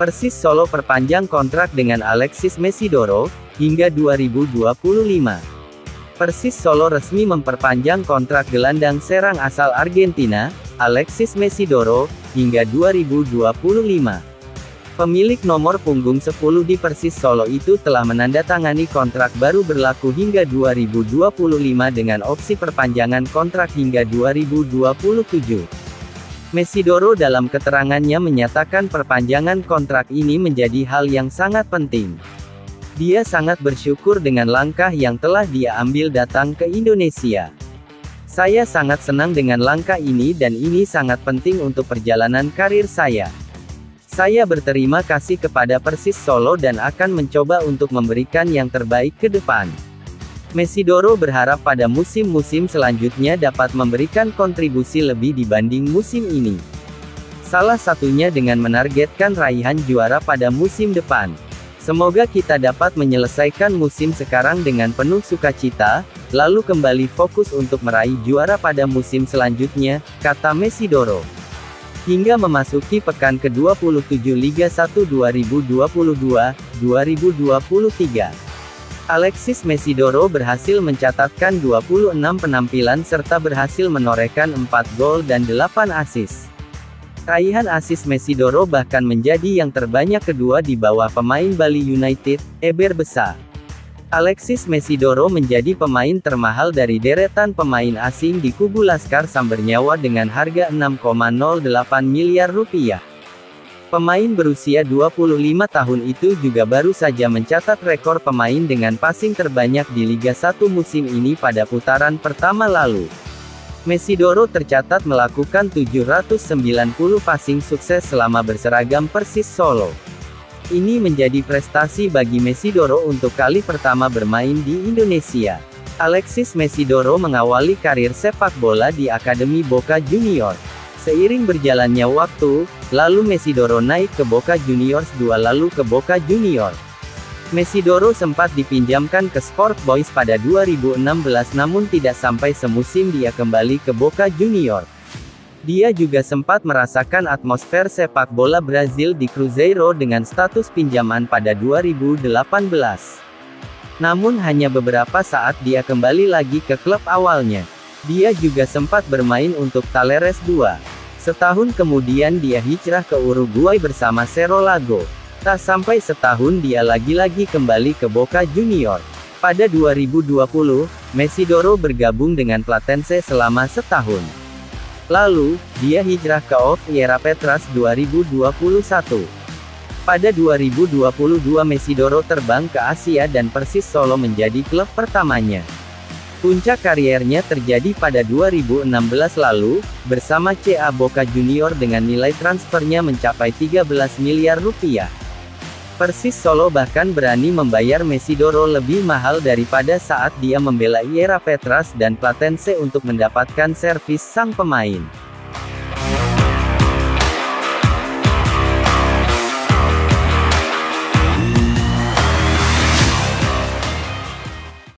Persis Solo perpanjang kontrak dengan Alexis Mesidoro, hingga 2025. Persis Solo resmi memperpanjang kontrak gelandang serang asal Argentina, Alexis Mesidoro, hingga 2025. Pemilik nomor punggung 10 di Persis Solo itu telah menandatangani kontrak baru berlaku hingga 2025 dengan opsi perpanjangan kontrak hingga 2027. Mesidoro dalam keterangannya menyatakan perpanjangan kontrak ini menjadi hal yang sangat penting. Dia sangat bersyukur dengan langkah yang telah dia ambil datang ke Indonesia. Saya sangat senang dengan langkah ini dan ini sangat penting untuk perjalanan karir saya. Saya berterima kasih kepada Persis Solo dan akan mencoba untuk memberikan yang terbaik ke depan. Mesidoro berharap pada musim-musim selanjutnya dapat memberikan kontribusi lebih dibanding musim ini. Salah satunya dengan menargetkan raihan juara pada musim depan. Semoga kita dapat menyelesaikan musim sekarang dengan penuh sukacita, lalu kembali fokus untuk meraih juara pada musim selanjutnya, kata Mesidoro. Hingga memasuki pekan ke-27 Liga 1 2022-2023. Alexis Mesidoro berhasil mencatatkan 26 penampilan serta berhasil menorehkan 4 gol dan 8 assist. Raihan assist Mesidoro bahkan menjadi yang terbanyak kedua di bawah pemain Bali United, Eber Besa. Alexis Mesidoro menjadi pemain termahal dari deretan pemain asing di kubu Laskar Sambernyawa dengan harga 6,08 miliar rupiah. Pemain berusia 25 tahun itu juga baru saja mencatat rekor pemain dengan passing terbanyak di Liga 1 musim ini pada putaran pertama lalu. Mesidoro tercatat melakukan 790 passing sukses selama berseragam Persis Solo. Ini menjadi prestasi bagi Mesidoro untuk kali pertama bermain di Indonesia. Alexis Mesidoro mengawali karir sepak bola di Akademi Boca Juniors. Seiring berjalannya waktu, lalu Mesidoro naik ke Boca Juniors 2 lalu ke Boca Juniors. Mesidoro sempat dipinjamkan ke Sport Boys pada 2016 namun tidak sampai semusim dia kembali ke Boca Juniors. Dia juga sempat merasakan atmosfer sepak bola Brazil di Cruzeiro dengan status pinjaman pada 2018. Namun hanya beberapa saat dia kembali lagi ke klub awalnya. Dia juga sempat bermain untuk Talleres 2. Setahun kemudian dia hijrah ke Uruguay bersama Cerro Largo. Tak sampai setahun dia lagi-lagi kembali ke Boca Juniors. Pada 2020, Mesidoro bergabung dengan Platense selama setahun. Lalu, dia hijrah ke Oveira Petras 2021. Pada 2022 Mesidoro terbang ke Asia dan Persis Solo menjadi klub pertamanya. Puncak kariernya terjadi pada 2016 lalu, bersama CA Boca Junior dengan nilai transfernya mencapai 13 miliar rupiah. Persis Solo bahkan berani membayar Mesidoro lebih mahal daripada saat dia membela Oveira Petras dan Platense untuk mendapatkan servis sang pemain.